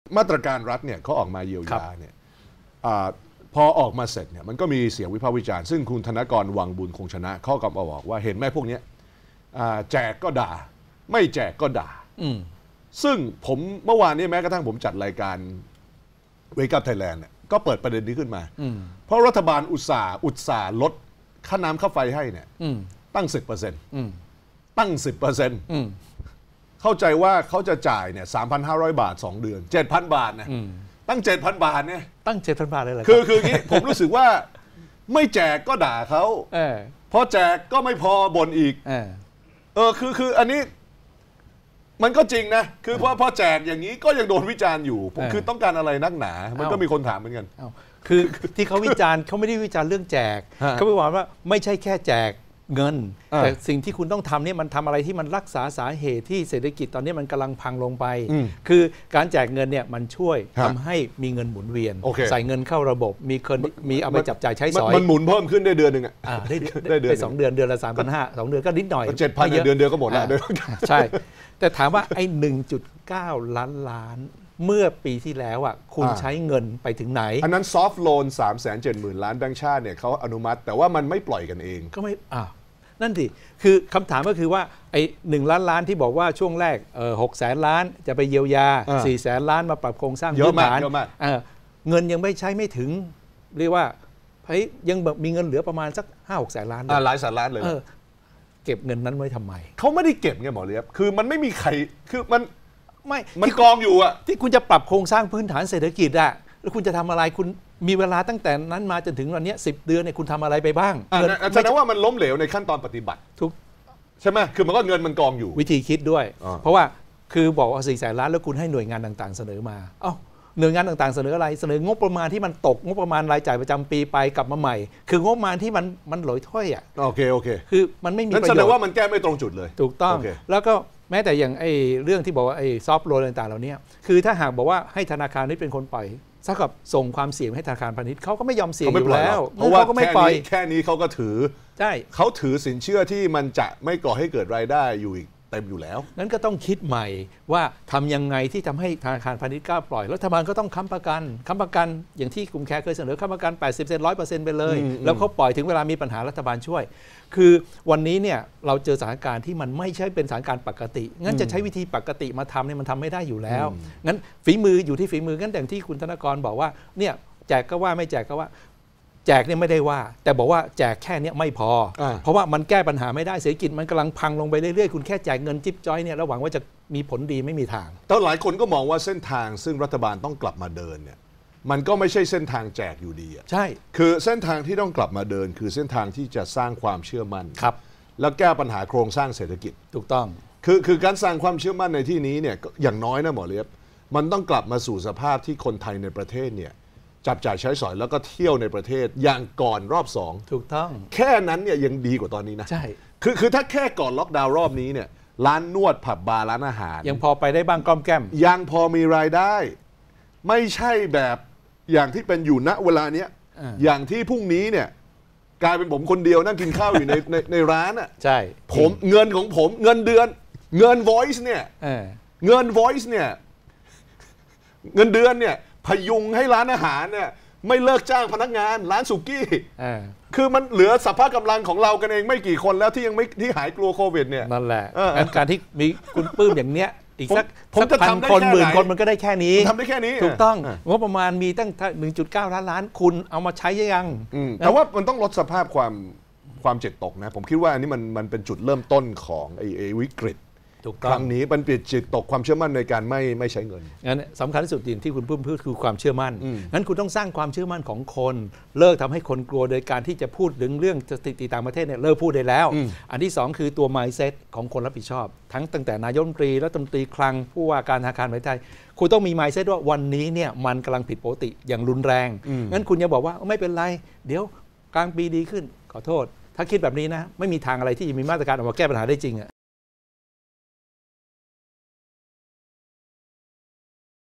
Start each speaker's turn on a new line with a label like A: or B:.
A: มาตรการรัฐเนี่ยเขาออกมาเยียวยาเนี่ยพอออกมาเสร็จเนี่ยมันก็มีเสียงวิพากษ์วิจารณ์ซึ่งคุณธนกรวังบุญคงชนะเขาก็มาบอกว่าเห็นไหมพวกนี้แจกก็ด่าไม่แจกก็ด่าซึ่งผมเมื่อวานนี้แม้กระทั่งผมจัดรายการWake Up Thailandเนี่ยก็เปิดประเด็นนี้ขึ้นมาเพราะรัฐบาลอุตส่าห์ลดค่าน้ำค่าไฟให้เนี่ยตั้ง 10%ตั้ง 10%เข้าใจว่าเขาจะจ่ายเนี่ย 3,500 บาท2เดือน 7,000 บาทนะตั้ง 7,000 บาทเนี่ย
B: ตั้ง 7,000 บาทเลยเหรอ
A: คืออย่างนี้ ผมรู้สึกว่าไม่แจกก็ด่าเขาพอแจกก็ไม่พอบ่นอีกคืออันนี้มันก็จริงนะคือพอแจกอย่างนี้ก็ยังโดนวิจารณ์อยู่ผมคือต้องการอะไรนักหนามันก็มีคนถามเหมือนกัน
B: คือที่เขาวิจารณ์เขาไม่ได้วิจารณ์เรื่องแจกเขาไปบอกว่าไม่ใช่แค่แจกเงินแต่สิ่งที่คุณต้องทำเนี่ยมันทำอะไรที่มันรักษาสาเหตุที่เศรษฐกิจตอนนี้มันกำลังพังลงไปคือการแจกเงินเนี่ยมันช่วยทำให้มีเงินหมุนเวียนใส่เงินเข้าระบบมีเอาไปจับจ่ายใช้สอย
A: มันหมุนเพิ่มขึ้นได้เดือนหนึ่ง
B: ได้2 เดือนเดือนละ 3,500 2 เดือนก็นิดหน่อย
A: 7,000 เดือนเดียวก็หมดแล้ว
B: ใช่แต่ถามว่าไอ้ 1.9 ล้านเมื่อปีที่แล้วอ่ะคุณใช้เงินไปถึงไหน
A: อันนั้นซอฟท์โลน 370,000 ล้านแบงก์ชาติเนี่ยเขาอนุมัติแต่ว่ามันไม่ปล่อยกันเอง
B: ก็ไม่นั่นสิคือคำถามก็คือว่าไอ้1 ล้านที่บอกว่าช่วงแรก600,000 ล้านจะไปเยียวยา400,000 ล้านมาปรับโครงสร้างพื้นฐานเงินยังไม่ใช้ไม่ถึงเรียกว่ายังมีเงินเหลือประมาณสัก 5-6 แสนล้าน
A: หลายแสนล้านเลย
B: เก็บเงินนั้นไว้ทำไม
A: เขาไม่ได้เก็บไงหมอเลียบคือมันไม่มีใครคือมันกองอยู่อะ
B: ที่คุณจะปรับโครงสร้างพื้นฐานเศรษฐกิจอะแล้วคุณจะทำอะไรคุณมีเวลาตั้งแต่นั้นมาจนถึงวันนี้10 เดือนเนี่ยคุณทำอะไรไปบ้าง
A: แสดงว่ามันล้มเหลวในขั้นตอนปฏิบัติ
B: ทุก
A: ใช่ไหมคือมันก็เงินมันกองอยู่
B: วิธีคิดด้วยเพราะว่าคือบอกว่า400,000 ล้านแล้วคุณให้หน่วยงานต่างๆเสนอมาหน่วยงานต่างๆเสนออะไรเสนองบประมาณที่มันตกงบประมาณรายจ่ายประจำปีไปกลับมาใหม่คืองบประมาณที่มันหลอยถ้อยอ่ะ
A: โอเค
B: คือมันไม่มีประโยชน์
A: นั่นแสดงว่ามันแก้ไม่ตรงจุดเลย
B: ถูกต้องแล้วก็แม้แต่อย่างเรื่องที่บอกว่าซอฟต์โลนต่างๆเหล่านี้คือถ้าหากบอกว่าให้ธนาคารนี้เป็นคนปล่อยสักกับส่งความเสี่ยงให้ธนาคารพาณิชย์เขาก็ไม่ยอมเสี่ยงอยู่แล้ว
A: เพราะว่าแค่นี้เขาก็ถือ
B: ใช่
A: เขาถือสินเชื่อที่มันจะไม่ก่อให้เกิดรายได้อยู่อีกเต็มอยู่แล้ว
B: นั้นก็ต้องคิดใหม่ว่าทำยังไงที่ทำให้ธนาคารพาณิชย์กล้าปล่อยรัฐบาลก็ต้องค้ำประกันอย่างที่กลุ่มแคร์เคยเสนอค้ำประกัน 80% 100% ไปเลยแล้วเขาปล่อยถึงเวลามีปัญหารัฐบาลช่วยคือวันนี้เนี่ยเราเจอสถานการณ์ที่มันไม่ใช่เป็นสถานการณ์ปกติงั้นจะใช้วิธีปกติมาทำเนี่ยมันทำไม่ได้อยู่แล้วงั้นฝีมืออยู่ที่ฝีมืองั้นอย่างที่คุณธนกรบอกว่าเนี่ยแจกก็ว่าไม่แจกก็ว่าแจกเนี่ยไม่ได้ว่าแต่บอกว่าแจกแค่นี้ไม่พอเพราะว่ามันแก้ปัญหาไม่ได้เศรษฐกิจมันกำลังพังลงไปเรื่อยๆคุณแค่แจกเงินจิ๊บจ้อยเนี่ยแล้วหวังว่าจะมีผลดีไม่มีทาง
A: แต่หลายคนก็มองว่าเส้นทางซึ่งรัฐบาลต้องกลับมาเดินเนี่ยมันก็ไม่ใช่เส้นทางแจกอยู่ดี
B: ใช่
A: คือเส้นทางที่ต้องกลับมาเดินคือเส้นทางที่จะสร้างความเชื่อมั่น
B: ครับ
A: แล้วแก้ปัญหาโครงสร้างเศรษฐกิจ
B: ถูกต้อง
A: คือการสร้างความเชื่อมั่นในที่นี้เนี่ยอย่างน้อยนะหมอเลียบมันต้องกลับมาสู่สภาพที่คนไทยในประเทศเนี่ยจับจ่ายใช้สอยแล้วก็เที่ยวในประเทศอย่างก่อนรอบ2
B: ถูกต้อง
A: แค่นั้นเนี่ยยังดีกว่าตอนนี้นะ
B: ใช่
A: คือถ้าแค่ก่อนล็อกดาวน์รอบนี้เนี่ยร้านนวดผับบาร์ร้านอาหาร
B: ยังพอไปได้บ้างก้อมแก้ม
A: ยังพอมีรายได้ไม่ใช่แบบอย่างที่เป็นอยู่ณเวลาเนี้ยอย่างที่พรุ่งนี้เนี่ยกลายเป็นผมคนเดียวนั่งกินข้าวอยู่ในร้านอ่ะ
B: ใช่
A: ผมเงินของผมเงินเดือนเงิน voice เนี่ยเงิน voice เนี่ยเงินเดือนเนี่ยพยุงให้ร้านอาหารเนี่ยไม่เลิกจ้างพนักงานร้านสุกี้คือมันเหลือสัพพะกำลังของเรากันเองไม่กี่คนแล้วที่ยังไม่ที่หายกลัวโควิดเนี่ย
B: นั่นแหละการที่มีคุณปื้มอย่างเนี้ยอีกสัก1,000 คน10,000 คนมันก็ได้แค่นี้
A: ทำได้แค่นี้
B: ถูกต้องงบประมาณมีตั้ง 1.9 ล้านคุณเอามาใช้ยัง
A: แต่ว่ามันต้องลดสภาพความเจ็บตกนะผมคิดว่าอันนี้มันเป็นจุดเริ่มต้นของไอ้วิกฤตครั้งนี้มันเปลี่ยนจิตตกความเชื่อมั่นในการไม่ใช้เงิน
B: งั้นสำคัญที่สุดที่คุณพูดคือความเชื่อมั่นงั้นคุณต้องสร้างความเชื่อมั่นของคนเลิกทำให้คนกลัวโดยการที่จะพูดถึงเรื่องสถิติต่างประเทศเนี่ยเลิกพูดได้แล้วอันที่2คือตัว mindset ของคนรับผิดชอบตั้งแต่นายกรัฐมนตรีรัฐมนตรีคลังผู้ว่าการธนาคารแห่งประเทศไทยคุณต้องมี mindset ว่าวันนี้เนี่ยมันกำลังผิดปกติอย่างรุนแรงงั้นคุณอย่าบอกว่าไม่เป็นไรเดี๋ยวกลางปีดีขึ้นขอโทษถ้าคิดแบบนี้นะไม่มีทางอะไรที่จะมีมาตรการออกมาแก้ปัญหาได้จริง